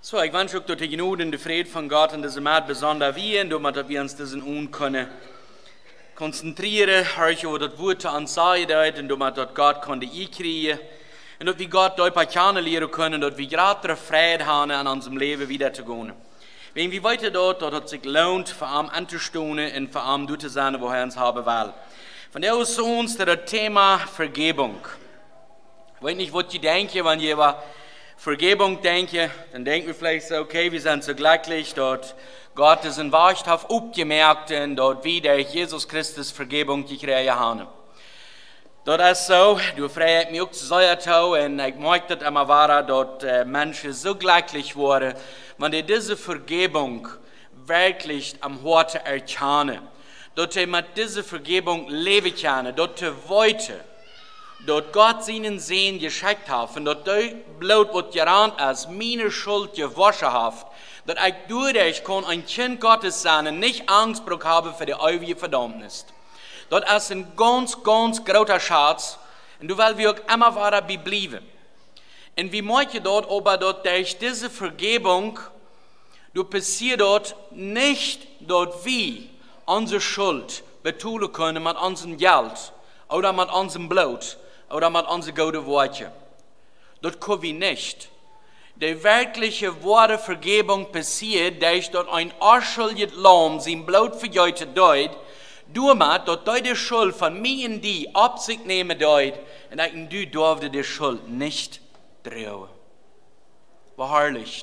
So, ich wünsche euch durch die Gnade und den Frieden von Gott und diese Maat besonders wie, und damit wir uns diesen Un können konzentrieren, euch über das Wort an Seite und damit Gott konnte einkriegen und dass wir Gott dort kennenlernen können, dass wir gerade Freude haben, an unserem Leben wieder zu gehen. Wenn wir weiter dort, dass es sich lohnt, vor allem anzustehen und vor allem dort zu sein, wo er uns haben will. Von der aus zu uns das Thema Vergebung. Ich weiß nicht, was ihr denkt, wenn ihr über Vergebung denkt, dann denken wir vielleicht so, okay, wir sind so glücklich, dort Gott ist in Wahrheit aufgemerkt und dort wieder Jesus Christus Vergebung gekriegt haben. Dort ist so, du fragst mich auch so, und ich möchte das immer wahr, dort Menschen so glücklich wurden, wenn die diese Vergebung wirklich am Herzen erkennen. Dort mit dieser Vergebung leben können, dort wollte, dort Gott seinen Sehen geschickt hat, und dort Blut, was gerannt ist, meine Schuld gewaschen hat, dass ich dadurch kann ein Kind Gottes sein und nicht Angst habe für die ewige Verdammnis. Dort ist ein ganz, ganz großer Schatz, und du willst wir auch immer weiter bleiben. Und wie möchte dort, aber dort durch diese Vergebung, du passiert dort nicht dort wie unsere Schuld betun können mit unserem Geld oder mit unserem Blut oder mit unseren guten Worten. Dort können wir nicht. Die wirkliche wahre Vergebung passiert, durch dort ein unschuldiges Lamm sein Blut vergeutet dort, damit dort die Schuld von mir und die auf sich nehmen dort, und du durfte die Schuld nicht drehen. Wahrlich.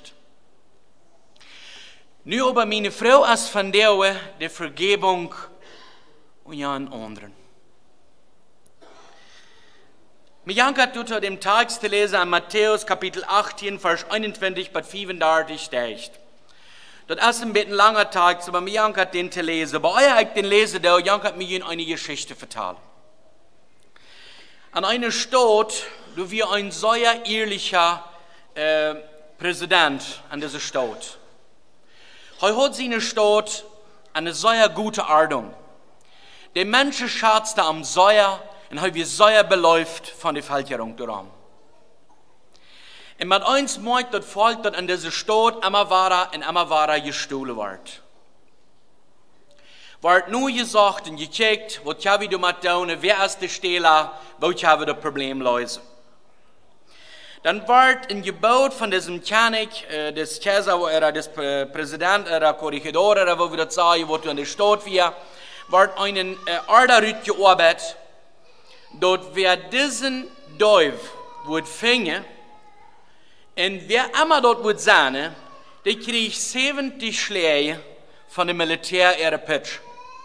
Nu aber meine Frau ist von der die Vergebung und ja an anderen. Mir jankert unter dem Text zu lesen an Matthäus Kapitel 18, Vers 21 bis 35 steht. Das ist ein bisschen langer Text, aber mir jankert den zu lesen. Aber euer ich den lese, der jankert mir eine Geschichte vertellen. An einer Stadt, wo wir ein sehr ehrlicher Präsident an dieser Stadt. Er hat seine Stadt eine sehr gute Ordnung. Die Menschen schatzten am Säuer und er wird sehr beläuft von der Falterung daran. Und mit uns meint das Volk, dass an dieser Stadt immer wahrer gestohlen wird. Wird nur gesagt und gecheckt, was haben wir mit tun, wer ist der Stehler, wo haben wir das Problem lösen. Dann wird ein Gebot von diesem König, des Kaiser oder des Präsidenten oder Korregidor oder wo wir das sagen, wo du in der Stadt wir, wird einen Order gearbeitet, dort wer diesen Däuf wird fingen, und wer immer dort wird sein, der kriegt 70 Schläge von dem Militär ihrer Pitch.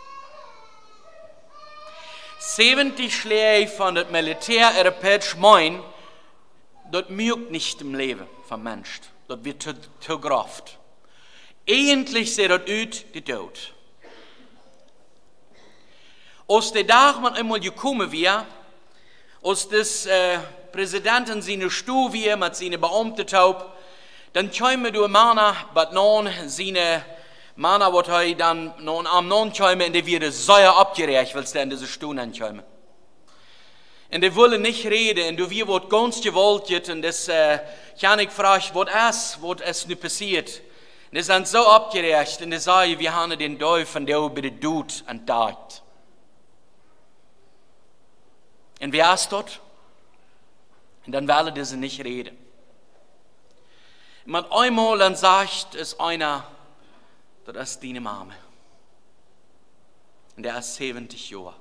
70 Schläge von dem Militär ihrer Pitch meinen, das mögt nicht im Leben vom Menschen. Das wird zu Kraft. Eigentlich sieht das aus, die Tod. Als der Tag man einmal gekommen wäre, als das Präsidenten seine Stuhl wäre mit seinen Beamten taub, dann käme du Männer, but non seine Männer, was er dann non am non käme, und die wäre sehr abgerecht, weil es dann diese Stuhl ankäme. Und die wollen nicht reden, und du wirst ganz gewollt, und das kann ich fragen, was ist nu passiert? Und die sind so abgerecht, und die sagen, wir haben den Teufel, und der über den Tod und Tat. Und wer ist dort? Und dann wollen diese nicht reden. Und mit einmal dann sagt es einer, das ist deine Mama. Und der ist 70 Jahre.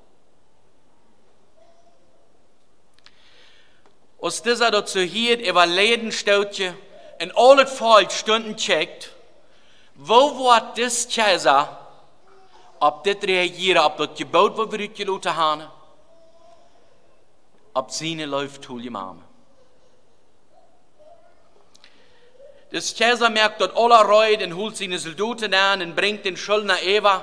Als dieser dazu hielt, über Läden stautje, in alle Fall Stunden checkt, wo wird das Kaiser, ob das reagieren, ob das Gebot, was wir gelassen haben, ob seine läuft, hol die Mama. Das Kaiser merkt dort alle Reut und holt seine Soldaten an und bringt den Schuldner Eva.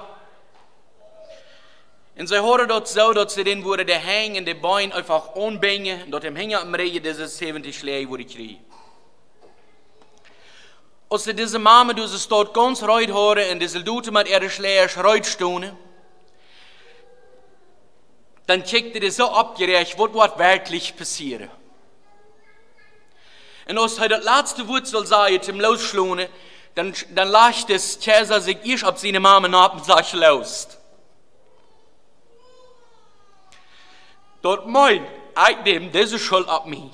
Und sie hören dort so, dass sie den wurde der Hängen, die Beine einfach anbringen, und dort im Hänger am Regen diese 70 Schläge wurde kriegen. Als sie diese Mama, die sie dort ganz reut hören, und die Soldaten mit ihren Schlägen reut stehen, dann checkte die so abgerecht, was wird wirklich passieren. Und als er das letzte Wort soll sagen, zum Losschlagen, dann lasst das Käser sich erst ab seine Mama ab und sagt, los. Dort meint, ich nehme diese Schuld ab mich.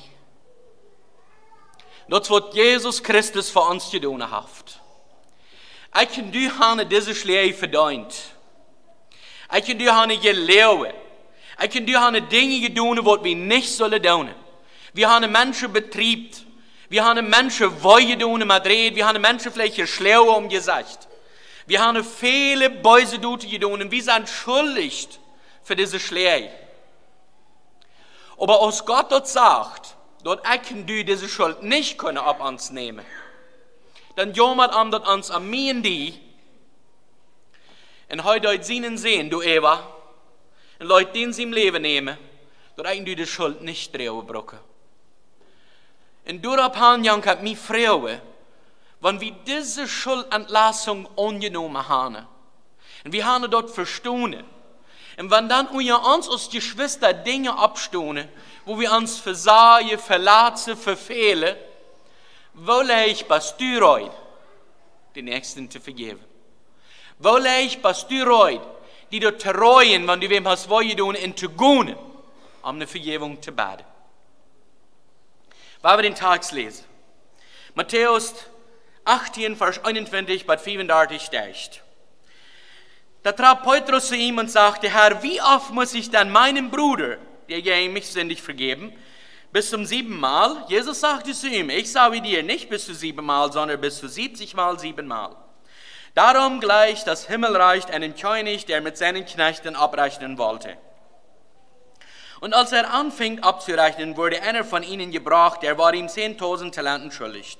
Das wird Jesus Christus für uns getan hat. Ich kann dir haben diese Schläge verdient. Ich kann dir haben gelehrt. Ich kann dir haben Dinge getan, die wir nicht sollen tun. Wir haben Menschen betriebt. Wir haben Menschen weihgetan in Madrid. Wir haben Menschen vielleicht geschlagen gesagt. Wir haben viele böse Dinge getan und wir sind schuldig für diese Schläge. Aber als Gott dort sagt, dort können du diese Schuld nicht können ab uns nehmen, dann jemand an dort uns an mir und die, und heute dort sehen, du Eva, und Leute, die sie im Leben nehmen, dort können du die Schuld nicht drehen brauchen. Und dort haben wir mich freuen, wenn wir diese Schuldentlassung angenommen haben. Und wir haben dort verstanden. Und wenn dann uns als Geschwister Dinge abstoßen, wo wir uns versagen, verlassen, verfehlen, wolle ich was du reut, den Nächsten zu vergeben. Wolle ich was du reut, die dort treuen, wenn du wem hast wollen tun, in zu gehen, um eine Vergebung zu beten. Weil wir den Text lesen. Matthäus 18, Vers 21, bis 35 steht. Da trat Petrus zu ihm und sagte, Herr, wie oft muss ich dann meinem Bruder, der gegen mich sündig, vergeben? Bis zum 7. Mal? Jesus sagte zu ihm, ich sage dir nicht bis zu 7 Mal, sondern bis zu 70 Mal 7 Mal. Darum gleicht das Himmelreich einem König, der mit seinen Knechten abrechnen wollte. Und als er anfing abzurechnen, wurde einer von ihnen gebracht, der war ihm 10.000 Talenten schuldig.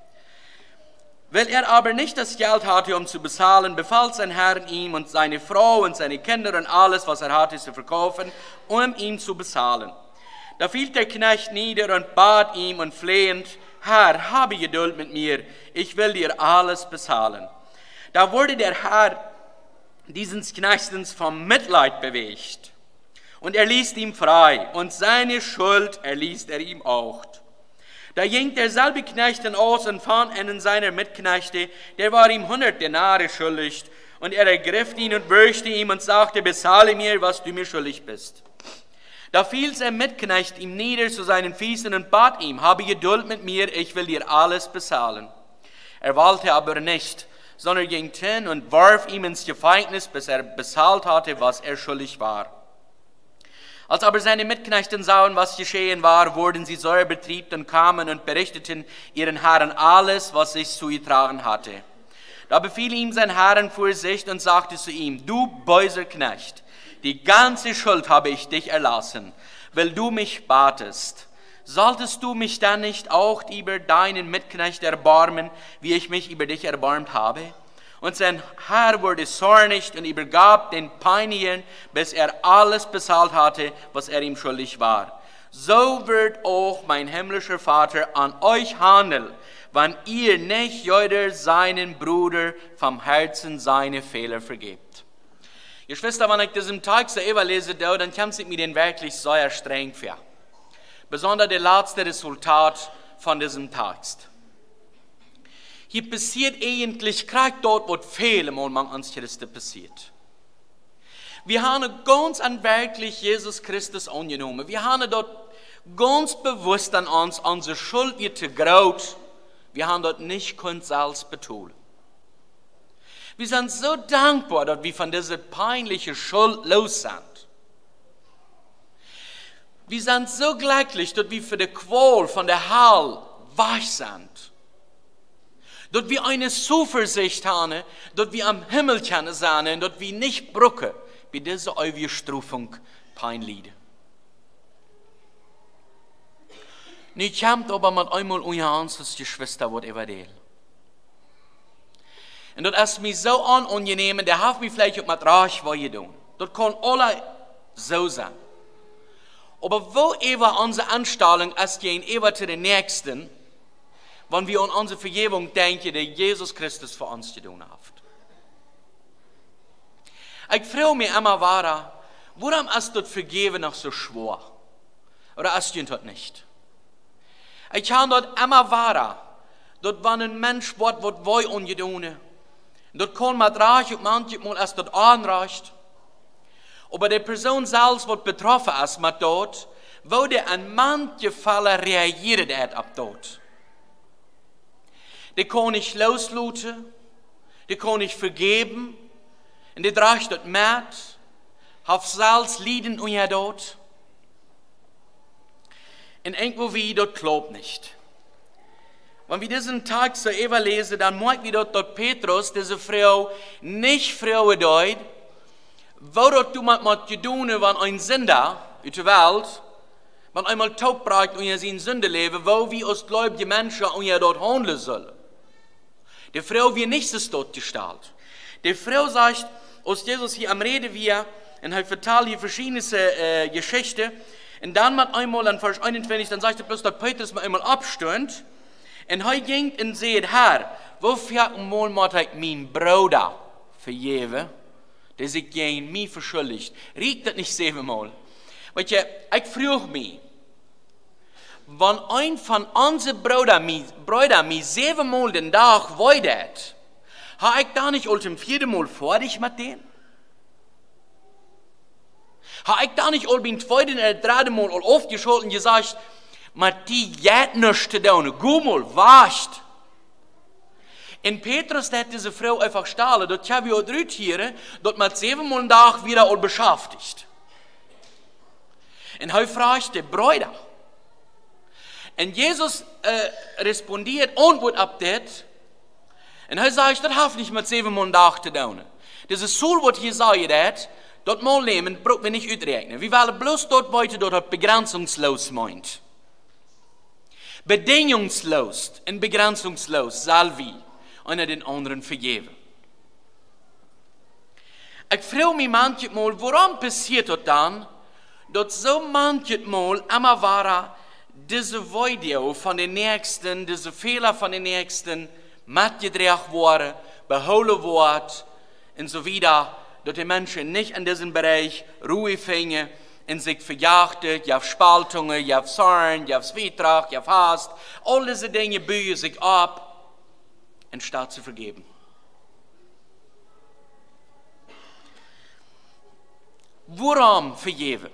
Weil er aber nicht das Geld hatte, um zu bezahlen, befahl sein Herr ihm und seine Frau und seine Kinder und alles, was er hatte, zu verkaufen, um ihm zu bezahlen. Da fiel der Knecht nieder und bat ihm und flehend, Herr, habe Geduld mit mir, ich will dir alles bezahlen. Da wurde der Herr dieses Knechtens vom Mitleid bewegt. Und er ließ ihn frei, und seine Schuld erließ er ihm auch. Da ging derselbe Knecht aus und fand einen seiner Mitknechte, der war ihm 100 Denare schuldig, und er ergriff ihn und würgte ihm und sagte, bezahle mir, was du mir schuldig bist. Da fiel sein Mitknecht ihm nieder zu seinen Füßen und bat ihm, habe Geduld mit mir, ich will dir alles bezahlen. Er wollte aber nicht, sondern ging hin und warf ihm ins Gefängnis, bis er bezahlt hatte, was er schuldig war. Als aber seine Mitknechten sahen, was geschehen war, wurden sie sehr betriebt und kamen und berichteten ihren Herren alles, was sich zugetragen hatte. Da befiel ihm sein Herr Vorsicht und sagte zu ihm, du böser Knecht, die ganze Schuld habe ich dich erlassen, weil du mich batest. Solltest du mich dann nicht auch über deinen Mitknecht erbarmen, wie ich mich über dich erbarmt habe? Und sein Herr wurde zornig und übergab den Peinigern, bis er alles bezahlt hatte, was er ihm schuldig war. So wird auch mein himmlischer Vater an euch handeln, wenn ihr nicht jeder seinen Bruder vom Herzen seine Fehler vergebt. Geschwister, wenn ich diesen Text lese, dann kommt es mir den wirklich sehr streng vor. Besonders das letzte Resultat von diesem Text. Hier passiert eigentlich gerade dort, wo viele Mal uns Christen passiert. Wir haben ganz an wirklich Jesus Christus angenommen. Wir haben dort ganz bewusst an uns unsere Schuld wird zu groß. Wir haben dort nicht kunst selbst betont. Wir sind so dankbar, dass wir von dieser peinlichen Schuld los sind. Wir sind so glücklich, dass wir für die Qual von der Hölle weich sind. Dass wir eine Zuversicht haben, dass wir am Himmel können sein und dass wir nicht brücken, bei dieser Überstrufung peinlich. Nicht kommt aber mit einmal unter uns als Geschwister wird erzählt. Und das ist mir so unangenehm, der hat mich vielleicht auch mit Reich tun. Das kann alle so sein. Aber wo immer unsere Anstellung ist, gehen immer zu den Nächsten, wenn wir an unsere Vergebung denken, die Jesus Christus für uns getan hat. Ich frage mich immer, warum ist das Vergeben noch so schwer? Oder ist es das nicht? Ich kann dort immer wahr. Dort war ein Mensch, was wir ungedone. Dort kann man drachen und manchmal erst dort anreicht. Aber die Person selbst, die betroffen ist mit dort, wurde an manche Fälle reagiert ab dort. Die kann ich loslassen, die kann ich vergeben, und die dracht dort mit, hat selbst Lieden und ja dort. Und irgendwo wie dort glaubt nicht. Wenn wir diesen Tag so lesen, dann merken wir dort Petrus, diese Frau, nicht Frau deut, wo dort du mit tun, wenn ein Sünder uit der Welt, wenn einmal taub bleibt und er in Sünde leben, wo wir als gläubige Menschen und er dort handeln sollen. Die Frau wird nicht so dort gestaltet. Die Frau sagt, als Jesus hier am Reden wir, und er vertelt hier verschiedene Geschichten, und dann mit einmal an Vers 21, dann sagt er bloß, dass Petrus mal einmal abstöhnt, und er ging und sagt, Herr, wofür mal muss ich mein Bruder vergeben, der sich gegen mich verschuldigt? Riecht das nicht 7-mal? Weet je, ich frage mich, wenn ein von unseren Brüdern mich 7-mal den Tag weidet, habe ich da nicht zum 4. Mal fertig mit denen? Habe ich da nicht beim 2. oder 3. Mal aufgeschaltet und gesagt, mit die jetzt nichts zu tun, gut mal, wascht. In Petrus hat diese Frau einfach stahlen, dort haben wir auch 3 Tiere, dort mit 7-mal den Tag wieder beschäftigt. Und er fragt die Brüder. Und Jesus respondiert und wird ab das. Und er sagt, das hat nicht mit 7-mal Tag zu tun. Dieses Soul, was hier sagt, dort mal nehmen, brauchen wir nicht ausrechnen. Wir wollen bloß dort weiter, dort begrenzungslos meint. Bedingungslos und begrenzungslos soll wir einer den anderen vergeben. Ich frage mich manchmal, warum passiert das dann, dass so manchmal immer war, diese Video von den Nächsten, diese Fehler von den Nächsten, mitgedreht worden, beholen worden und so weiter, dass die Menschen nicht in diesem Bereich Ruhe finden und sich verjagten, ja Spaltungen, ja Zorn, ja Zwietracht, ja Hast, all diese Dinge bühen sich ab, anstatt zu vergeben. Warum vergeben?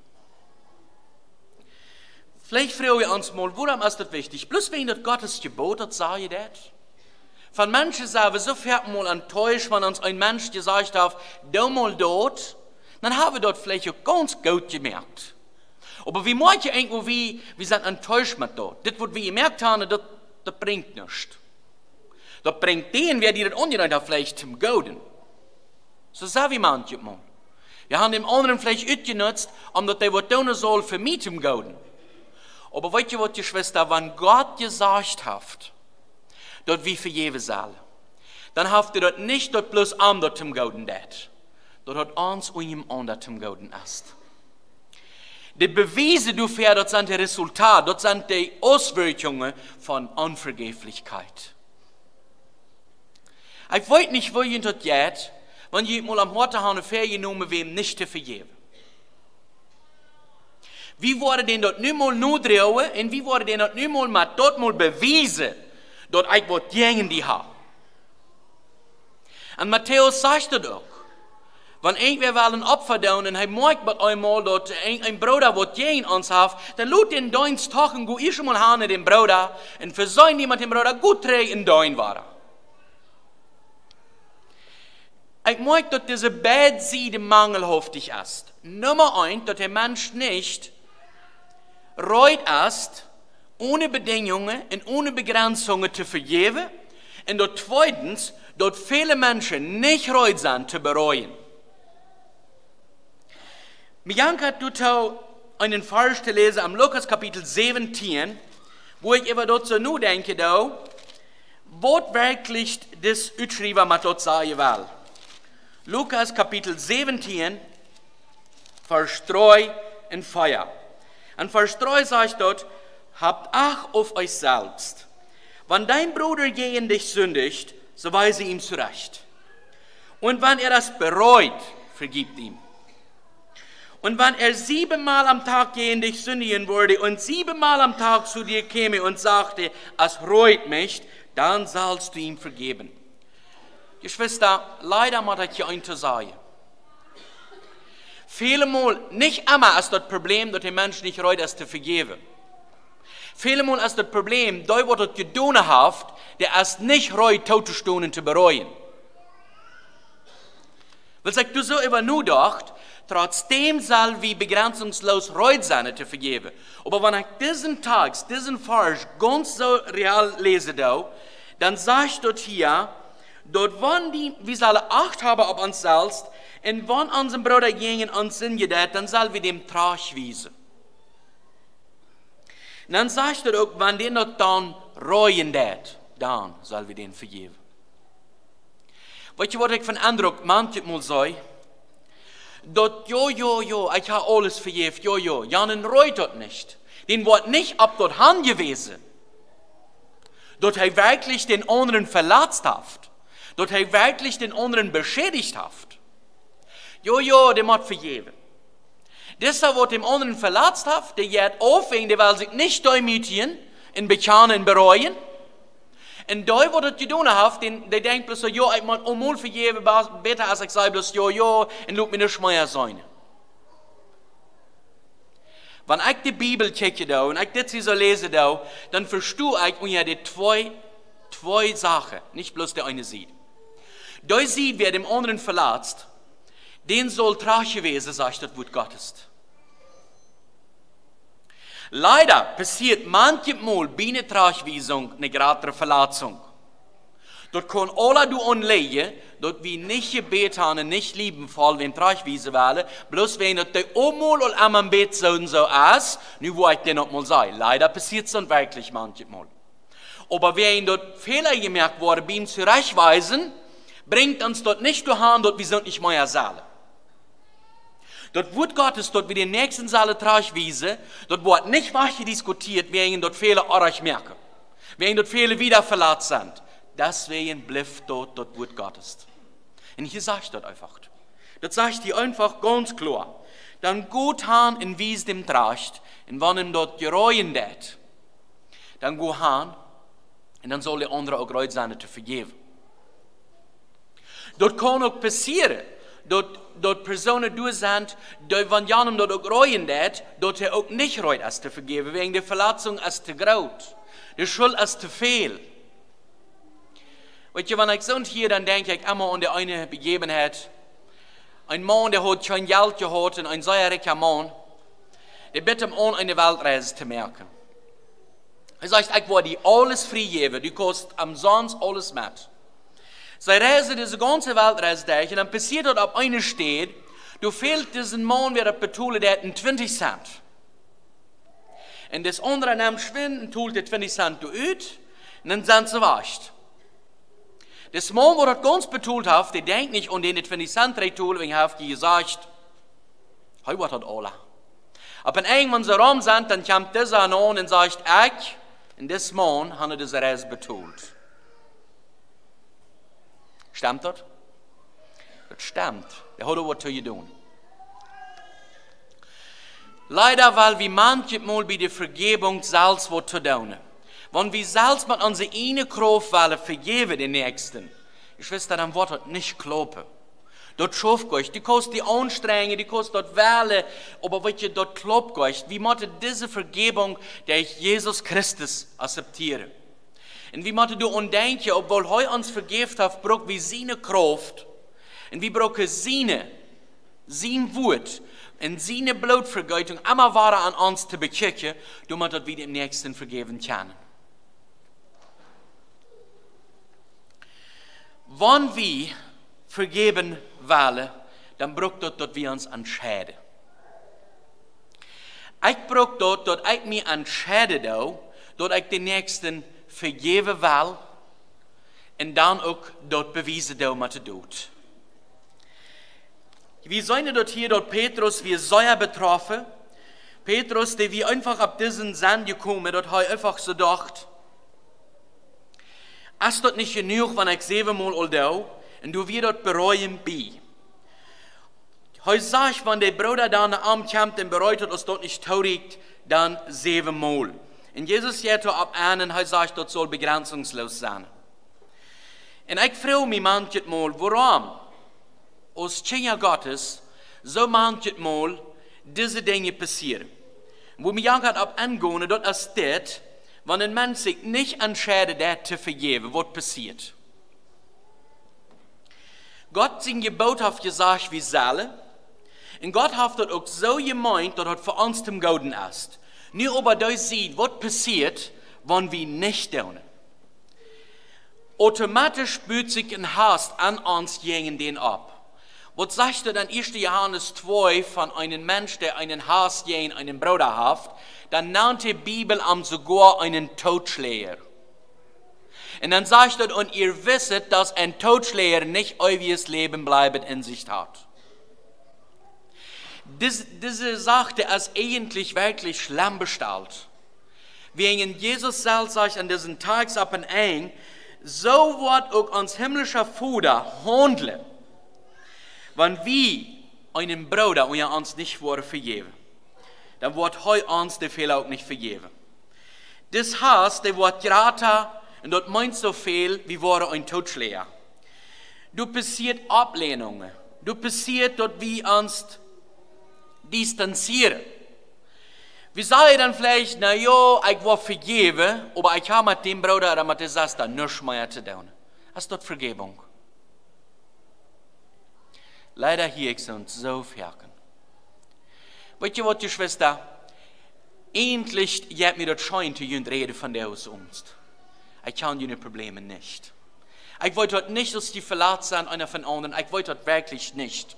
Vielleicht fragen wir uns mal, warum ist das wichtig? Bloß wegen das Gottes Gebot, das sage ich das. Von Menschen sagen wir so fährt mal enttäuscht, wenn uns ein Mensch gesagt hat, du mal dort, dann haben wir dort vielleicht auch ganz gut gemerkt. Aber wie manche irgendwo wir sind enttäuscht mit dort. Das, was wir gemerkt haben, das bringt nichts. Das bringt den, wer die das angedacht hat, vielleicht zum Golden. So sagen wir manchmal. Wir haben dem anderen vielleicht ausgenutzt, omdat der was tun soll für mich zum Golden. Aber weißt du was, die Schwester, wenn Gott gesagt hat, dort wie vergeben soll, dann haft ihr dort nicht dort bloß am dort zum Golden dat. Dort hat uns und ihm an zum Golden ist. Die Beweise dafür, dort sind die Resultate, dort sind die Auswirkungen von Unvergeblichkeit. Ich weiß nicht, wo ihr dort geht, wenn ihr mal am Horte haben, vergenommen wem nicht zu vergeben. Wie wurde denn dort nicht mal nudreuen und wie wurde denn dort nicht mal mit dort mal bewiesen, dort ich was gegen die haben. Und Matthäus sagt das auch. Wenn irgendwer will ein Opfer tun und er merkt mit einmal, dass ein Bruder was gegen uns hat, dann lud den Deins Tag und go ich schon mal hin den Bruder und versäumen die mit dem Bruder gut trägt in Dein war. Ich merke, dass diese beide Seiten mangelhaftig ist. Nummer 1, dass der Mensch nicht reut ist, ohne Bedingungen und ohne Begrenzungen zu vergeben. Und dort zweitens, dass viele Menschen nicht reut sind zu bereuen. Bianca hat dort einen Vers zu lesen am Lukas Kapitel 17, wo ich über dort so nur denke, was wirklich das Utschreiber mit dort sagen will. Lukas Kapitel 17, Vers 3 und 4. Und Vers 3 sagt dort, habt Acht auf euch selbst. Wenn dein Bruder gegen dich sündigt, so weise ihm zurecht. Und wenn er das bereut, vergibt ihm. Und wenn er 7-mal am Tag gegen dich sündigen würde und 7-mal am Tag zu dir käme und sagte, es reut mich, dann sollst du ihm vergeben. Geschwister, leider muss ich hier eins sagen. Vielmal, nicht immer ist das Problem, dass der Mensch nicht reut, es zu vergeben. Vielmal ist das Problem, da wird es getan hat, der es nicht reut, tot zu stehen und zu bereuen. Weil ich du so über nur gedacht, trotzdem soll wie begrenzungslos reut sein, zu vergeben. Aber wenn ich diesen Text, diesen Vers ganz so real lese, dann sagt dort hier, dort wann wir sollen Acht haben auf uns selbst, und wenn unserem Bruder gegen uns sind, dann sollen wir dem Trash wiesen. Und dann sagt er auch, wenn der noch dann reuen dat, dann sollen wir den vergeben. Weißt du, was ich von Eindruck manchmal sage? Dort, ich habe alles vergeben, Janen reut dort nicht. Den wird nicht ab dort Hand gewesen. Dort er wirklich den anderen verletzt hat. Dort er wirklich den anderen beschädigt hat. Der muss vergeben. Deshalb wird dem anderen verletzt hat, der geht aufwegen, der will sich nicht demütigen, in bekennen, bereuen. Und da wird es getan hat, der denkt bloß so, ich muss einmal vergeben, besser als ich sage bloß, und lass mich nicht mehr sein. Wenn ich die Bibel kicke und ich das so lese dann verstehe ich mir die zwei Sachen, nicht bloß der eine sieht. Da sieht, wer dem anderen verletzt, den soll traurig gewesen, sagt das Wort Gottes. Leider passiert manchmal bei einer Trauerweisung eine gerade Verletzung. Dort kann alle du anlegen, dort wir nicht gebeten haben, nicht liebenvoll, wenn Trauerweise wählen, bloß wenn das einmal und einmal im Bett so ist, nun wo ich den noch mal sagen. Leider passiert es dann wirklich manchmal. Aber wenn dort Fehler gemerkt wurde, beim Zurechtweisen, bringt uns dort nicht dahin, dort wir sind nicht mehr Saale. Dort wird Gottes, dort wie den nächsten Saale Trauerweise, dort wird nicht weiter diskutiert, wer dort Fehler auch merken. Wer dort Fehler wieder verletzt sind. Deswegen bleibt dort Wort Gottes. Und hier sage ich das einfach. Das sage ich dir einfach ganz klar. Dann gut han in wie es dem tracht, und wenn ihm dort gereuen dat, dann go han, und dann soll der andere auch reut sein, zu vergeben. Dort kann auch passieren, dort Personen durch sind, wenn janem dort auch reuen dat, dort er auch nicht reut, als zu vergeben, wegen der Verletzung als zu groß, der Schuld als zu viel. Weißt du, wenn ich so hier, dann denke ich immer an die eine Begebenheit. Ein Mann, der hat kein Geld gehabt, und ein sehr reicher Mann, der bittet ihm an, eine Weltreise zu machen. Er sagt, ich will dir alles freigeben, du kannst umsonst alles mit. Sie reisen diese ganze Weltreise durch, und dann passiert dort auf einer steht, du fehlt diesen Mann, wer das betont, der hat 20 Cent. Und das andere nimmt schwind und tut die 20 Cent aus, und dann sind sie wascht. Das Mann, wo das ganz betont hat, der denkt nicht an den 20 Cent retour, wenn er gesagt, hey, was hat alle? Aber wenn irgendwann so rum sind, dann kommt dieser an und sagt, ich, und das Mann, habe diese Reise betont. Stimmt das? Das stimmt. Der hat auch was zu tun. Leider, weil wir manchmal bei der Vergebung selbst was zu tun. Wenn wir selbst mit unserer eigenen Kraft wollen vergeben den Nächsten, Geschwister, dann wird das nicht klappen. Dort schafft euch, die kostet die Anstrengung, die kostet dort Wähle, aber was ihr dort klappt euch, wie müsst diese Vergebung, der ich Jesus Christus akzeptiere. Und wie müsst du undenken, obwohl er uns vergeben hat, braucht wir seine Kraft, und wir brauchen sein Wort, und seine Blutvergeutung, immer war an uns zu bekicken, damit wir dem Nächsten vergeben können. Wenn wir vergeben wollen, dann braucht das, dass wir uns entscheiden. Ich brauche das, dass ich mich entscheide, dass ich den Nächsten vergeben will und dann auch dort beweisen, was er tut. Wir sehen dort hier, dort Petrus, wir sehr betroffen. Petrus, der wie einfach ab diesen Sand gekommen, dort hat einfach so gedacht, ist das nicht genug, wenn ich 7-mal all da und du wirst dort bereuen bei. Hij sagt, wenn der Bruder dann am kommt und bereitet uns dort nicht taurigt, dann 7 Mal. Und Jesus geht ab einen, er sagt, das soll begrenzungslos sein. Und ich frage mich manchmal, warum als Kinder Gottes so manchmal diese Dinge passieren. Wo mir jankt ab angehen, das ist das, wenn ein Mensch sich nicht entscheidet, das zu vergeben, was passiert. Gott sein Gebot hat gesagt, wie sollen. Und Gott hat das auch so gemeint, dass das für uns zum Guten ist. Nur aber da sieht, was passiert, wenn wir nicht tun. Automatisch spürt sich ein Hass an uns gegen den ab. Was sagt er dann 1. Johannes 2 von einem Mensch, der einen Hass gegen einen Bruder hat? Dann nennt die Bibel am sogar einen Totschläger. Und dann sagt er, und ihr wisset, dass ein Totschläger nicht ewiges Leben bleibt in sich hat. Diese Sache ist eigentlich wirklich schlimm bestellt. Wegen Jesus selbst sagt an diesen Tag ab und ein, so wird auch uns himmlischer Vater handeln, wenn wir einen Bruder uns nicht vergeben, dann wird er uns den Fehler auch nicht vergeben. Das heißt, der wird gratis und dort meint so viel, wie wäre ein Totschläger. Du passiert Ablehnungen, du passiert dort wie uns distanzieren. Wie sage ich dann vielleicht, na ja, ich will vergeben, aber ich habe mit dem Bruder oder mit der Schwester nichts mehr zu tun. Das ist dort Vergebung. Leider hier sind so Ferken. Weißt du was, die Schwester? Endlich hat mir das scheint, die reden von der aus uns. Ich kann die Probleme nicht. Ich wollte dort nicht, dass die verletzt sind, einer von anderen. Ich wollte dort wirklich nicht.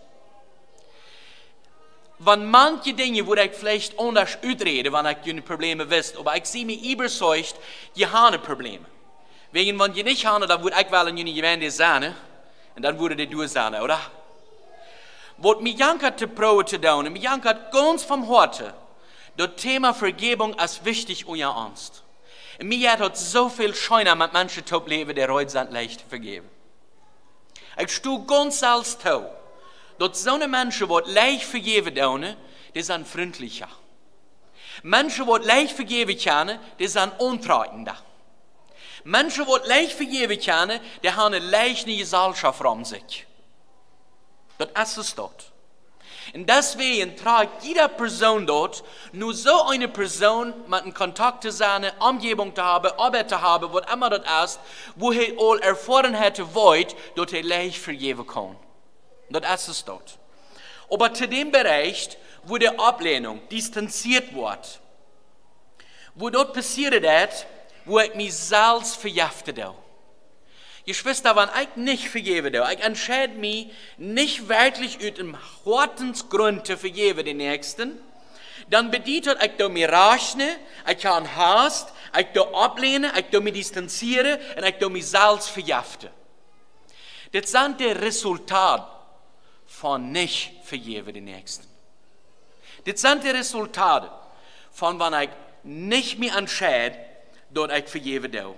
Wenn manche Dinge, wo ich vielleicht anders rede, wenn ich die Probleme wisst, aber ich sehe mich überzeugt, die haben Probleme. Wegen, wenn die nicht haben, dann würde ich wel in die Gemeinde sein, und dann würde die du sein, oder? Was mich jankert zu proben zu tun, und mich jankert ganz vom Herzen, das Thema Vergebung ist wichtig und ja Angst. Und mir hat so viel Scheiner mit manchen Top-Leben, der heute sind leicht vergeben. Ich stehe ganz selbst zu, dass so eine Menschen, die leicht vergeben können, die sind freundlicher. Menschen, die leicht vergeben können, die sind untreutender. Menschen, die leicht vergeben können, die haben eine leichte Gesellschaft um sich. Das ist es dort. Und deswegen trägt jede Person dort, nur so eine Person mit einem Kontakt zu seiner Umgebung zu haben, Arbeit zu haben, was immer das ist, wo er all erfahren hätte wollt, dass er leicht vergeben kann. Das ist es dort. Aber zu dem Bereich, wo die Ablehnung distanziert wird, wo dort passiert ist, wo ich mich selbst verjaftet habe. Geschwister, wenn ich nicht vergebe, ich entscheide mich nicht wirklich aus dem Herzensgrund zu vergeben den Nächsten, dann bedeutet, ich da mir rechne, ich kann Hass, ich da ablehne, ich da mich distanziere und ich da mich selbst verjafte. Das sind die Resultate von nicht vergeben den Nächsten. Das sind die Resultate von, wenn ich nicht mehr entscheide, dort ich vergebe.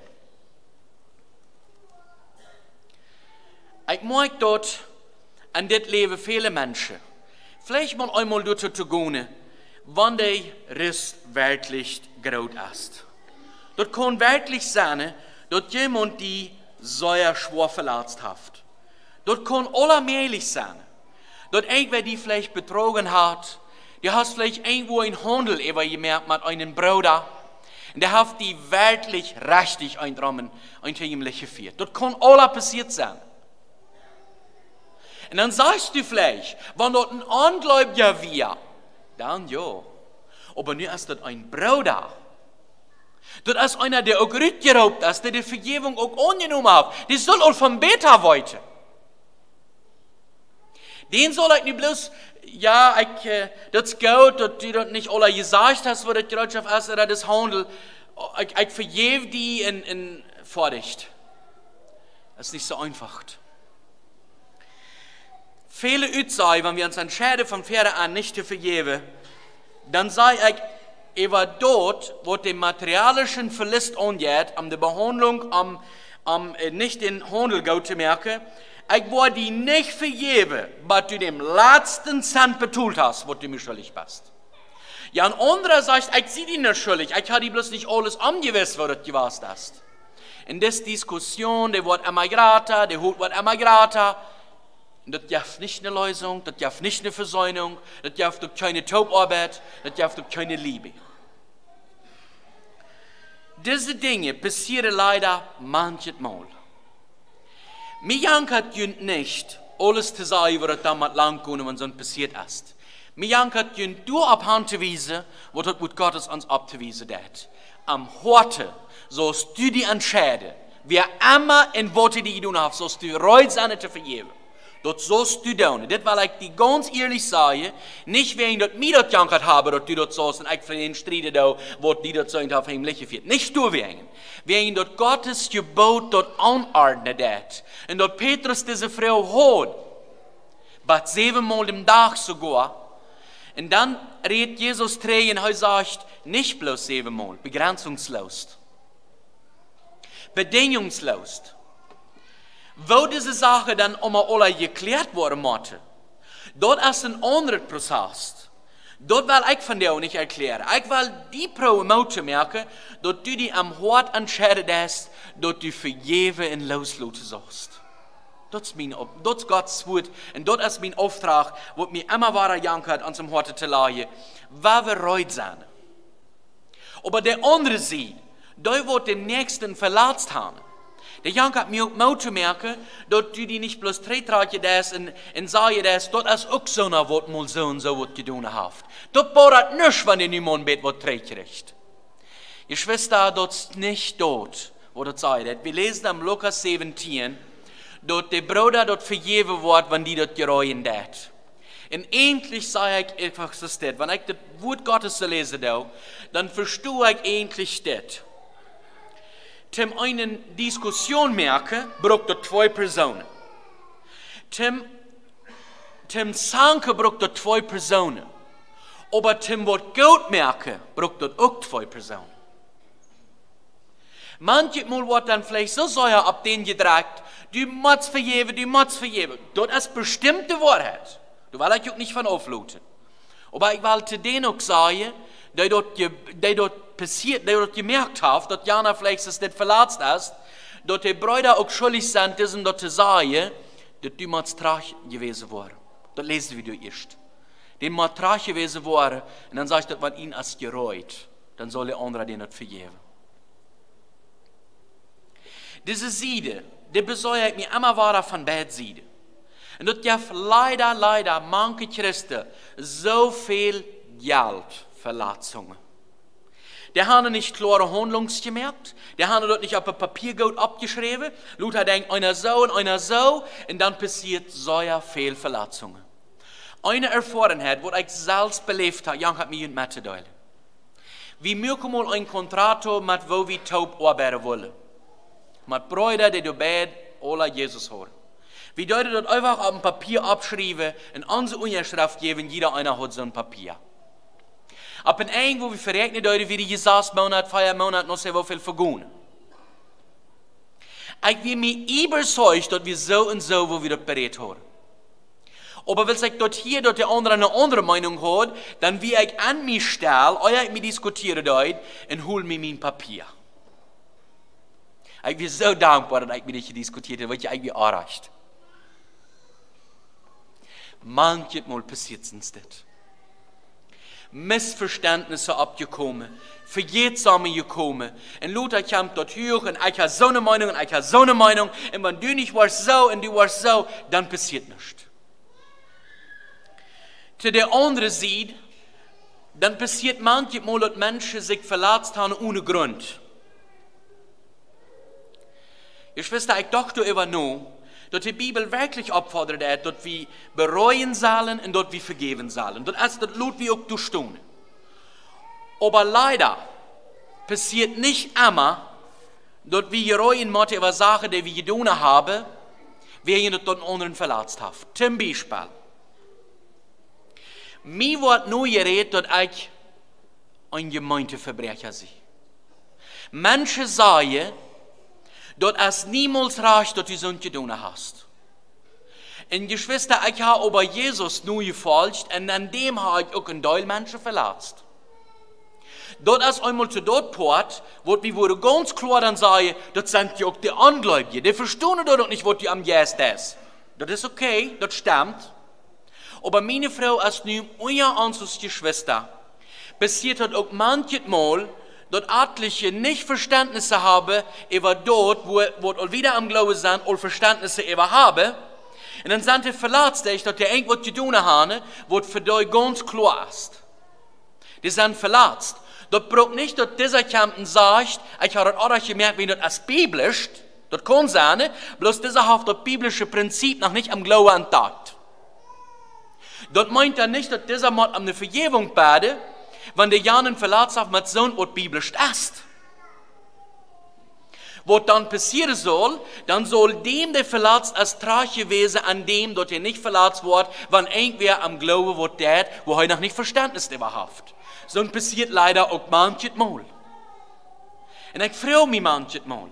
Ich mag dort an das Leben viele Menschen. Vielleicht mal einmal dort zu gehen, wenn der Riss wirklich groß ist. Dort kann wirklich sein, dass jemand die sehr schwer verletzt hat. Dort kann allmählich sein, dass irgendwer die vielleicht betrogen hat, der hat vielleicht irgendwo einen Handel gemerkt mit einem Bruder, und der hat die wirklich richtig einrahmen, ein Teamlich geführt. Dort kann alles passiert sein. Und dann sagst du vielleicht, wenn dort ein Ungläubiger wäre, dann ja. Aber nur ist das ein Bruder. Das ist einer, der auch rückgeraubt ist, der die Vergebung auch angenommen hat. Der soll auch vom Beta weiter. Den soll ich nicht bloß, ja, das ist gut, dass du das nicht alle gesagt hast, wo das Gerätschaft ist, oder das Handel. Ich vergebe die in Vorsicht. Das ist nicht so einfach. Viele Utsagen, wenn wir uns entscheiden, von Pferde an nicht zu vergeben, dann sei ich, war dort, wo den materialischen Verlust angeht, an der Behandlung, nicht den Handel gehen zu merken, ich war die nicht vergeben, was du dem letzten Cent betont hast, was du mir schuldig bist. Ja, ein anderer sagt, ich sehe dich nicht schuldig, ich habe dir bloß nicht alles angewiesen, was du gewusst hast. In dieser Diskussion, der wird immer grater, der Hut wird immer grater. Das gibt nicht eine Lösung, das gibt nicht eine Versöhnung, das gibt keine Taubarbeit, das gibt keine Liebe. Diese Dinge passieren leider manchmal. Mir jankert nicht, alles zu sagen, was damals lang ging, wenn so passiert ist. Mir jankert nur abhanzuweisen, was Gottes uns abzuweisen hat. Am Horte sollst du die entscheiden, wer immer in Worte die du hast, sollst du reut sein zu vergeben. Das sollst du tun. Das will ich dir ganz ehrlich sagen, nicht wegen, dass mir das jankert habe, dass du das sollst und ich für den Streit da, wo die das sagen, auf ihm Licht wird. Nicht du wegen. Wegen, dass Gottes Gebot dort anordnet hat. Und dass Petrus diese Frau hat, was 7-mal im Tag sogar. Und dann redet Jesus Tränen, er sagt, nicht bloß 7-mal, begrenzungslos. Bedingungslos. Wo diese Sache dann alle geklärt worden musste, dort ist ein anderer Prozess. Dort will ich von dir nicht erklären. Ich will die Promote merken, dass du die am Hort entscheiden hast, dass du vergeben und loslassen sollst. Das ist Gottes Wort und das ist mein Auftrag, wo mir immer wahrer jankert, an zum Hort zu lassen, weil wir reut sein. Aber der andere sieht, da wird dem Nächsten verletzt haben. Der Jank hat mir auch zu merken, dass du die nicht bloß trägt das und sagen das, das ist auch so eine Wort mal so und so was getan hast. Das braucht nicht, wenn du niemand mit was trägt. Geschwister, das ist nicht dort, wo das sagt. Wir lesen am Lukas 17, dass der Bruder dort vergeben wird, wenn die dort gereuen hat. Und endlich sage ich einfach so, wenn ich das Wort Gottes lese, dann verstehe ich endlich das. Tim eine Diskussion merke, braucht er 2 Personen. Tim Sanke braucht er 2 Personen. Aber Tim wird gut merke, braucht er auch 2 Personen. Manchmal wird dann vielleicht so säuer ab den gedrückt, du musst vergeben. Das ist bestimmte Wahrheit. Du will ich auch nicht von aufluten. Aber ich wollte denen auch sagen, die dort passiert, die dort gemerkt haben, dass Jana vielleicht das nicht verletzt ist, dass die Brüder auch schuldig sind, diesen dort zu sagen, dass die mal trag gewesen waren. Das lesen wir erst. Den mal trag gewesen waren, und dann sagt er, wenn ihn als gereut, dann soll der andere den nicht vergeben. Diese Seite, die besäuert mir immer weiter von beiden Seiten. Und das gibt leider manche Christen so viel Geldverletzungen. Der haben nicht klare Handlungs gemerkt, der haben dort nicht auf ein Papiergeld abgeschrieben, Luther denkt, einer so, und dann passiert so viel Verletzungen. Eine Erfahrung, wo ich selbst belebt habe, Jan hat mir mitzuteilen. Wie mögen mal ein Kontrakt mit wo wir taub arbeiten wollen. Mit Brüdern, die du beten, alle Jesus hören. Wir dürfen das einfach auf dem Papier abschreiben und unsere Unterschrift geben, jeder einer hat so ein Papier. Ab in ein, wo wir verrechnen dürfen, wie die 6 Monate, 4 Monate noch sehr viel vergehen. Ich bin mir überzeugt, dass wir so und so, wo wir das berät haben. Aber wenn ich dort hier, dort der andere eine andere Meinung hat, dann will ich an mich stellen, euer mit diskutieren dort und hol mir mein Papier. Ich bin so dankbar, dass ich mit euch diskutiert habe, weil ich eigentlich erreicht. Manchmal passiert es das. Missverständnisse abgekommen, Verjähtsame gekommen. Und Luther kam dort hoch und ich habe so eine Meinung und ich habe so eine Meinung. Und wenn du nicht warst so und du warst so, dann passiert nichts. Zu der anderen Seite, dann passiert manchmal, dass Menschen sich verletzt haben ohne Grund. Geschwister, ich dachte über noch, dass die Bibel wirklich auffordert hat, dass wir bereuen sollen und dass wir vergeben sollen. Das ist das Lot wie auch durchstehen. Aber leider passiert nicht immer, dass wir bereuen müssen über Sachen, die wir getan haben, wer das den anderen verletzt hat. Zum Beispiel, mir wird nur geredet, dass ich ein Gemeindeverbrecher bin. Menschen sagen, dort es niemals reicht, dass du so getan hast. Und Geschwister, ich habe über Jesus nur gefolgt und an dem habe ich auch ein Teil Menschen verletzt. Dort ist einmal zu dort Port, wo wir wurde ganz klar dann sagen, das sind ja auch die Angläubigen, die verstehen dort nicht, was die am Yes ist. Das ist okay, das stimmt. Aber meine Frau ist nun euer Ansus Geschwister. Passiert hat auch manchmal, dass etliche nicht Verständnisse haben, über dort, wo wieder am Glauben sind, und Verständnisse über haben. Und dann sind die verletzt, dass die irgendwas zu tun haben, was für die ganz klar ist. Die sind verletzt. Das braucht nicht, dass dieser Kämpfen sagt, ich habe das auch gemerkt, wie das als biblisch, das kann sein, bloß dieser hat das biblische Prinzip noch nicht am Glauben entdeckt. Das meint er nicht, dass dieser Mann eine Vergebung bete, wenn der Jahren verletzt hat mit so was biblisch ist. Was dann passieren soll, dann soll dem, der verletzt ist, traurig gewesen an dem, dass er nicht verletzt wird, wenn irgendwer am Glauben wird, wo er noch nicht Verständnis überhaupt. So passiert leider auch manchmal. Und ich freue mich manchmal.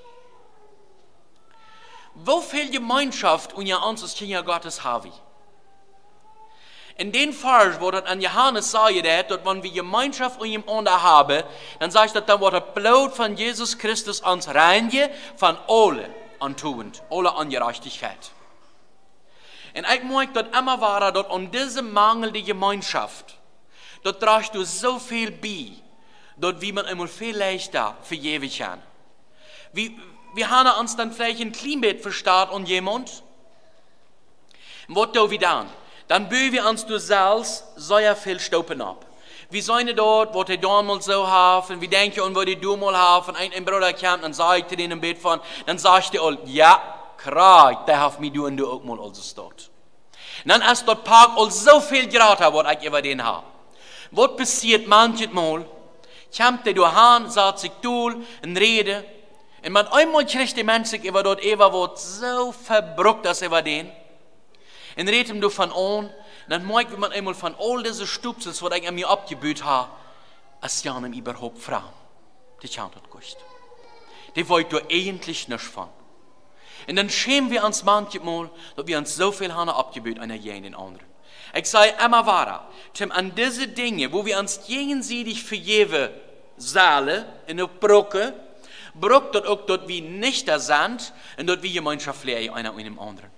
Wo viel Gemeinschaft und ja uns Kinder Gottes habe ich? In den Fall, wo das an Johannes sagt, dass wenn wir Gemeinschaft und ihm haben, dann sagt er, dann wird das Blut von Jesus Christus uns reinigen von alle Antugend, alle Ungerechtigkeit. Und ich möchte das immer wahr, dass an diesem Mangel der Gemeinschaft, dort trägst du so viel bei, dort wie man einmal viel leichter vergeben kann. Wir haben uns dann vielleicht ein Kleinbett verstaat und jemand, und was tun wir dann? Dann bühen wir uns durch Salz sehr viel Staupen ab. Wir sehen dort, was die damals so haben, wir denken an, was die damals haben, ein Bruder kommt und sagt in im Bett von, dann sagt er, ja, klar, der hat mich und du auch mal also dort. Und dann ist dort Park all so viel geraten, was ich über den habe. Was passiert manchmal? Kommt der durch sagt sich durch und redet. Und man einmal kriegt die Menschen über dort, wird so verbruckt, dass über den. Und redet ihm davon an, dann merkt man einmal von all diesen Stupsels, was ich an mir abgebüht habe, als ja nicht überhaupt Frau. Die kann das gut. Die wollt du eigentlich nicht von. Und dann schämen wir uns manchmal, dass wir uns so viel haben abgebüht, einer jeden anderen. Ich sage immer wahr, an diese Dinge, wo wir uns gegenseitig vergeben sollen, in der Brücke, braucht das auch dort wie nicht der Sand und dort wie Gemeinschaft lehre, einer und dem anderen.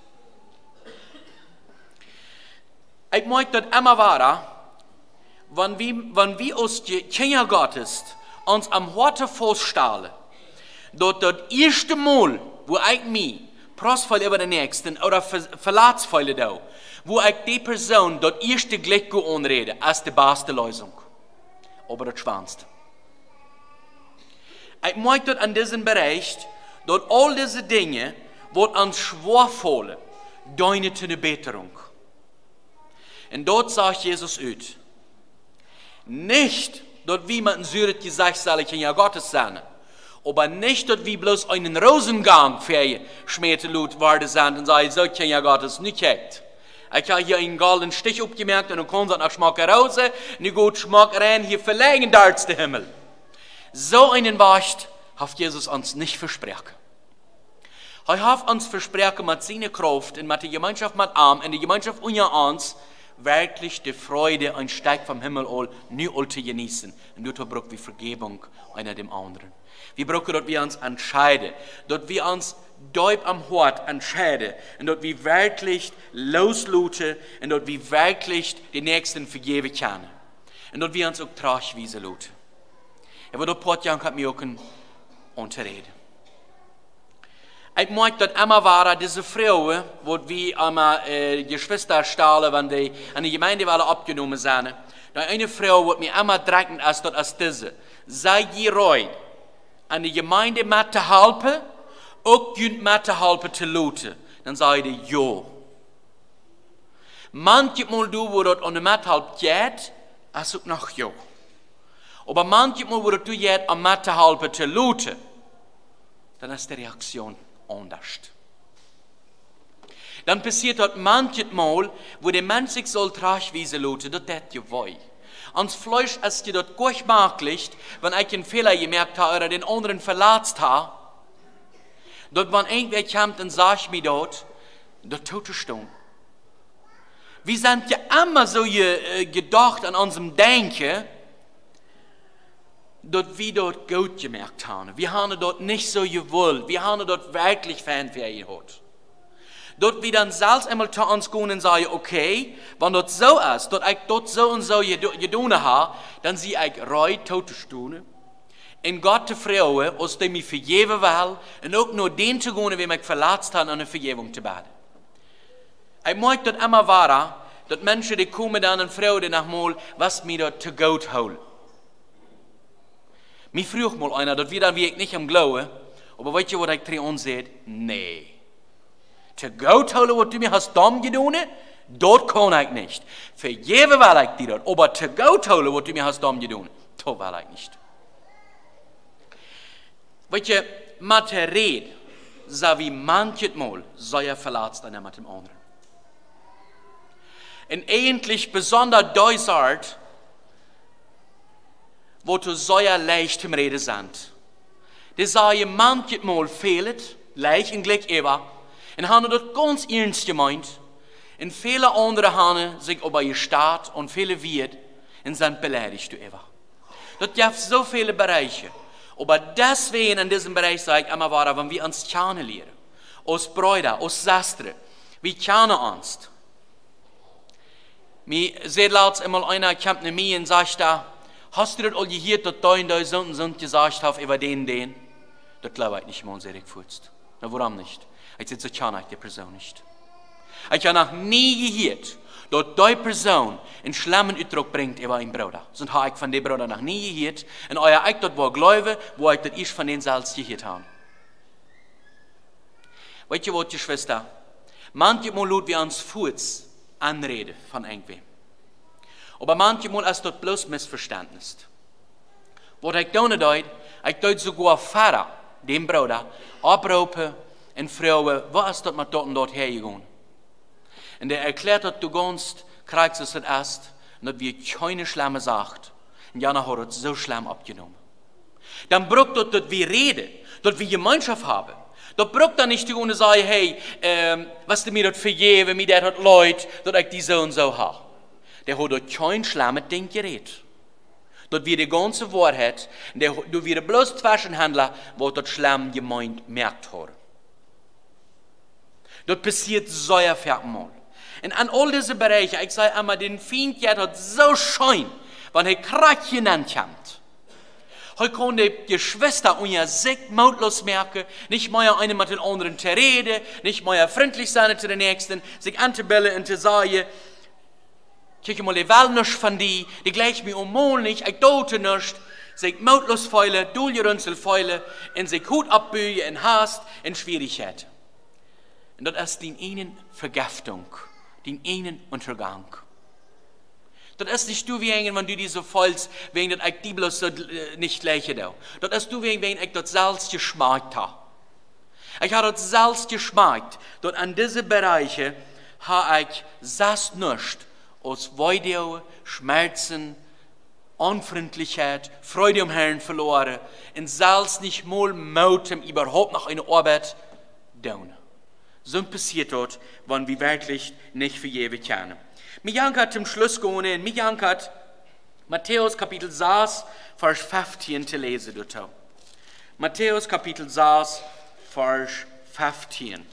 Ich möchte das immer wahr, wenn wir aus die Kinder Gottes uns am Horte vorstellen, dort das erste Mal, wo ich mich prosfall über den Nächsten oder verlatsfall da, wo ich die Person dort erste Glück anrede, als die beste Lösung. Aber das schwanzt. Ich möchte an diesem Bereich, dort all diese Dinge, wo uns schwer fallen, deine zu der Betterung. Und dort sagt Jesus ut, nicht, dort wie man in Zürich gesagt soll, ich ja Gottes sein, aber nicht, dort wie bloß einen Rosengang für schmähte Lut worden sind und sagen, so kann ja Gottes nicht geht. Ich habe hier einen goldenen Stich aufgemerkt und dann kommt es nach Schmack raus, und gut Schmack rein, hier verlegen darts der Himmel. So einen Wacht hat Jesus uns nicht versprochen. Er hat uns versprochen, mit seiner Kraft und mit der Gemeinschaft mit Arm, in der Gemeinschaft unter uns, wirklich die Freude, ein Steig vom Himmel all, nie all zu genießen. Und dort brauchen wir Vergebung einer dem anderen. Wir brauchen dort wir uns entscheiden, dort wir uns deub am Hort entscheiden und dort wir wirklich losluten und dort wir wirklich die Nächsten vergeben können. Und dort wir uns auch tragweise luten. Aber dort Portjank hat mir auch unterreden. Ich möchte das immer wahr, diese Frauen, wo wir einmal Geschwister stahlen, wenn die an die Gemeinde abgenommen sind. Da eine Frau, die mir immer drängend ist, als diese. Sei gereuht, an die Gemeinde mit zu helfen, auch mit zu helfen zu luten. Dann sage ich, ja. Manchmal du, wo das an der Mithelp geht, ist auch noch ja. Aber manchmal, wo du jetzt an mit zu helfen zu luten, dann ist die Reaktion anders. Dann passiert das manchmal, wo der Mensch sich soll tragweise luten, das tät ja weh. Ans Fleisch ist dir das gut möglich, wenn ich einen Fehler gemerkt habe oder den anderen verletzt habe, Dort, wenn irgendwer kommt und sagt mir dort tot zu stehen. Wir sind ja immer so gedacht an unserem Denken, dass wir dort gut gemerkt haben. Wir haben dort nicht so gewollt. Wir haben dort wirklich Fanferien gehabt. Dort wir dann selbst einmal zu uns gehen und sagen, okay, wenn das so ist, dass ich dort so und so getan habe, dann sie ich reu tot zu stehen. Und Gott zu fragen, aus dem ich vergeben will, und auch nur den zu gehen, wie mich verletzt haben, eine Vergebung zu beten. Ich möchte das immer wahr, dass Menschen, die kommen dann und fragen nachmal, was mir dort zu Gott holen. Mir fragt mal einer, dass wir dann wirklich nicht am Glauben, aber weißt du, was ich drin ansieht? Nee. Zu Gott holen, was du mir hast dumm getan, dort kann ich nicht. Vergeben will ich dir dort, aber zu Gott holen, was du mir hast dumm getan, das will ich nicht. Weißt du, mit der Rede, so wie manches Mal, sei er verletzt einer mit dem anderen. Und eigentlich besonders diese Art, wo du sehr leicht im Reden sind. Die sagen manches Mal fehlt, leicht und gleich immer, und haben das ganz ernst gemeint, und viele andere haben sich über ihr Staat und viele wird und sind beleidigt du immer. Das gibt so viele Bereiche, aber deswegen in diesem Bereich sage ich immer wahr, wenn wir uns kennenlernen, als Brüder, als Schwestern, wir kennen uns. Mir seht laut einmal einer kommt zu mir und sagt da, hast du das all gehört, dass da in der Sünden gesagt hast über den? Das glaube ich nicht mal, sehr ich furzt. Na, warum nicht? Ich sage, so kann ich die Person nicht. Ich habe noch nie gehört, dass die Person einen schlimmen Ausdruck bringt über einen Bruder. So habe ich von dem Bruder noch nie gehört. Und euer ich dort wo glaube, wo ich das ich von den selbst gehört habe. Weißt du was, die Schwester? Manchmal lassen wir uns Fuß anreden von irgendwem. Aber manchmal ist das bloß Missverständnis. Was ich tun deut, ich deut sogar Vater, dem Bruder, abrufen und fragen, was ist das mit dort und dort hergegangen? Und er erklärt, dass du gehst, kriegst es das erst, und dass wir keine Schlimme sagt. Und Jana hat es so schlimm abgenommen. Dann braucht das, dass wir reden, dass wir Gemeinschaft haben. Das braucht dann nicht zu sagen, hey, was du mir dort vergeben, mir das Leute, dass ich die so und so habe. Der hat dort kein schlimmes Ding geredet. Dort wir die ganze Wahrheit, du wir bloß Zwischenhändler, wo dort schlimm gemeint merkt hat. Dort passiert so viel mal. Und an all diese Bereiche, ich sage einmal, den Feind hat so schön, wenn er Kratchen ankommt. Heute kann die Geschwister und ihr sich mautlos merken, nicht mehr eine mit den anderen zu reden, nicht mehr freundlich sein zu den Nächsten, sich anzubellen und zu sagen, kijk mal, die will nichts von dir, die gleicht mir mal nicht, ich dote nicht, sich mautlos feilen, durchrunzeln feilen, und sich gut abbühen in Hast, in Schwierigkeit. Und das ist die einen Vergiftung, den einen Untergang. Das ist nicht du wegen, wenn du die so vollst, wegen dass ich die bloß so nicht gleiche da. Das ist du wegen ich das selbst geschmeckt habe. Ich habe das selbst geschmeckt, dass an diese Bereiche habe ich das nicht aus Weideu, Schmerzen, Unfreundlichkeit, Freude am Herrn verloren und selbst nicht mal Mutem überhaupt noch eine Arbeit tun. So passiert dort, wenn wir wirklich nicht vergeben können. Mich hat zum Schluss gehen, und mich hat Matthäus Kapitel 6, Vers 15 zu lesen. Dort. Matthäus Kapitel 6, Vers 15.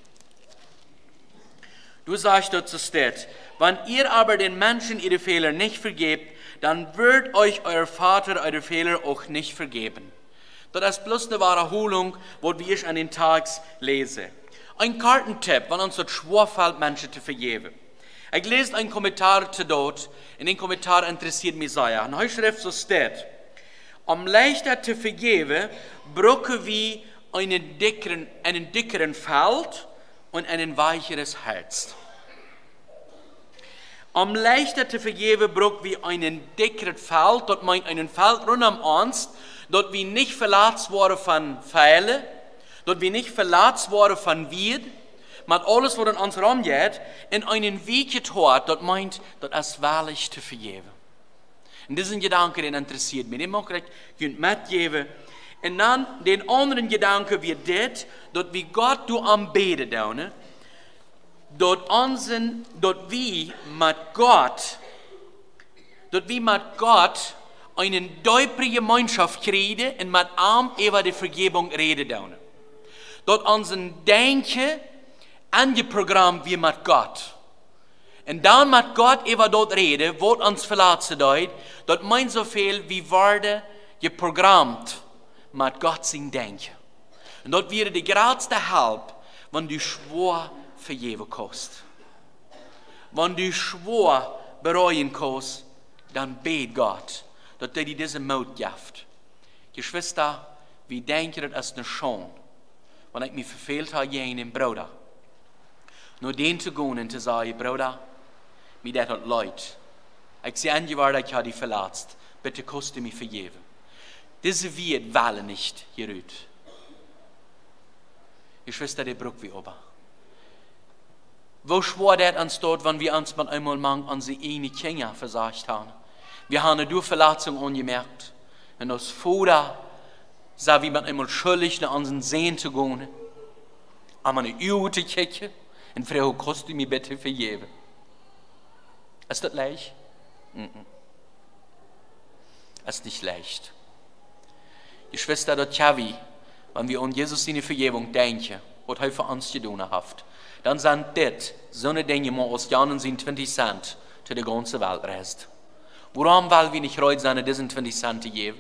Du sagst dort so steht, wenn ihr aber den Menschen ihre Fehler nicht vergebt, dann wird euch euer Vater eure Fehler auch nicht vergeben. Das ist bloß eine Wiederholung, wo ich an den Tags lese. Ein Kartentipp, wenn uns das schwerfällt, Menschen zu vergeben. Ich lese einen Kommentar zu dort, in den Kommentar interessiert mich sehr. In der Schrift so steht, um leichter zu vergeben, brauchen wir einen dickeren Feld und ein weicheres Herz. Um leichter zu vergeben, brauchen wir einen dickeren Feld, dort meint einen Feld rund um uns, dort wir nicht verletzt worden von Pfeilen, dort wir nicht verletzt worden von Wied, mit alles, was in uns rumgeht, in einen Weg getan, dort meint, das ist wahrlich zu vergeben. Und diesen Gedanken, den interessiert mich. Den möchte ich mitgeben. Und dann den anderen Gedanke wird das, dass wir Gott du anbeten daune, dass wir mit Gott eine tiefe Gemeinschaft kriegen und mit ihm über die Vergebung reden daune. Dass unser Denken angeprogrammt wird mit Gott. Und dann mit Gott über dort reden, wo uns verlassen dort, dort meint so viel, wie werden geprogrammt mit Gott sein Denken. Und dort wäre die größte Help, wenn du schwor vergeben kannst. Wenn du schwor bereuen kannst, dann bet Gott, dass er dir diese Mut gibt. Geschwister, wir denken, das ist eine Schande, wenn ich mich verfehlt habe, jenen Bruder. Nur den zu gehen und zu sagen, Bruder, mir das hat leid. Ich sehe angewahrt, ich habe dich verletzt. Bitte kannst du mich vergeben. Diese wird Welle nicht hier rüt. Geschwister, die braucht wie ober. Wo schwor das uns dort, wenn wir uns mal einmal mang an sie eine Kinder versagt haben? Wir haben eine Durchverletzung angemerkt. Und aus Vater sah, wie man einmal schuldig nach unseren Sehen zu gehen. Aber eine Uhr zu kicken und fragen, kannst du mir bitte vergeben? Ist das leicht? Es ist nicht leicht. Geschwister, das Chavi, wenn wir an Jesus seine Vergebung denken, was er für uns getan hat, dann sind das so eine Dinge, die aus Jahren sind 20 Cent zu der ganzen Welt reist. Warum wollen wir nicht heute seine diesen 20 Cent geben?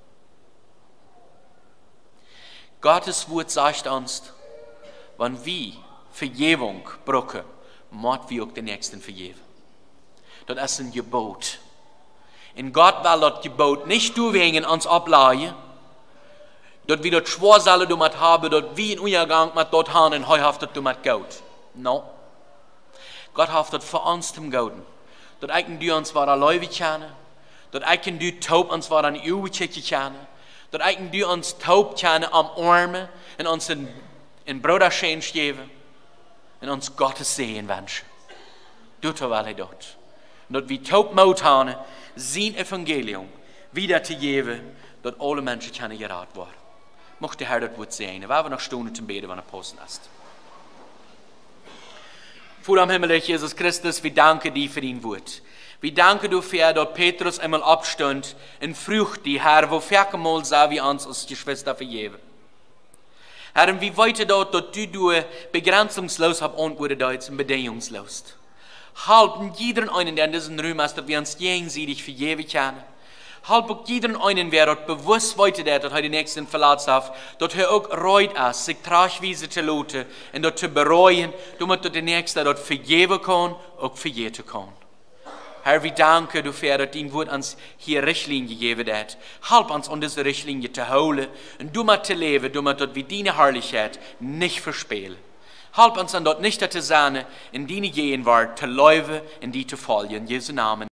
Gottes Wort sagt uns, wenn wir Vergebung brauchen, müssen wir auch den Nächsten vergeben. Das ist ein Gebot. Und Gott will das Gebot nicht durchwegen uns ableihen, dass wir das Schwarzelle damit haben, dass wir in Umgang mit dort haben und heute das damit geht. No. Gott hat das für uns zum Guten. Dass ich du uns war Leute kennen, dass ich du taub uns war an Uwe kennen, dass ich du uns taub kennen am Arme und uns in Bruderschein geben und uns Gottes Segen wünschen. Das will ich dort. Und dass wir taub Mut haben, sein Evangelium wiederzugeben, dass alle Menschen können geraten werden. Mocht der Herr das Wort sehen. Wir haben noch Stunden zum Beten, wenn er Posten ist. Vater am Himmel, Jesus Christus, wir danken dir für dein Wort. Wir danken dir dafür, dass Petrus einmal abstand und frucht die Herr, wo viermal sah, wie uns als Geschwister vergeben. Herr, wie weiter dort, dass du begrenzungslos hast antwortet und bedingungslos. Halten jeden einen, der in diesem Raum ist, dass wir uns gegenseitig vergeben können. Halb auch jeden einen, der dort bewusst weiter dass er den Nächsten verlassen hat, dass er auch reut ist, sich tragweise zu lassen und dort zu bereuen, damit er den Nächsten dort vergeben kann, auch vergeben kann. Herr, wir danken dafür, dass dein Wort uns hier Richtlinien gegeben hat. Halb uns an diese Richtlinie zu holen und damit zu leben, damit wir deine Herrlichkeit nicht verspielen. Halb uns an dort nicht zu sein, in deine Gegenwart zu leben, in die zu folgen. In Jesu Namen.